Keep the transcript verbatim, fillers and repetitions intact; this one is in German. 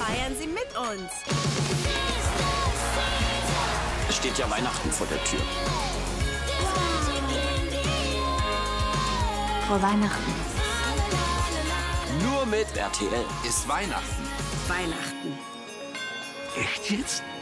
Feiern Sie mit uns. Es steht ja Weihnachten vor der Tür. Frohe Weihnachten. Nur mit R T L ist Weihnachten. Weihnachten. Echt jetzt?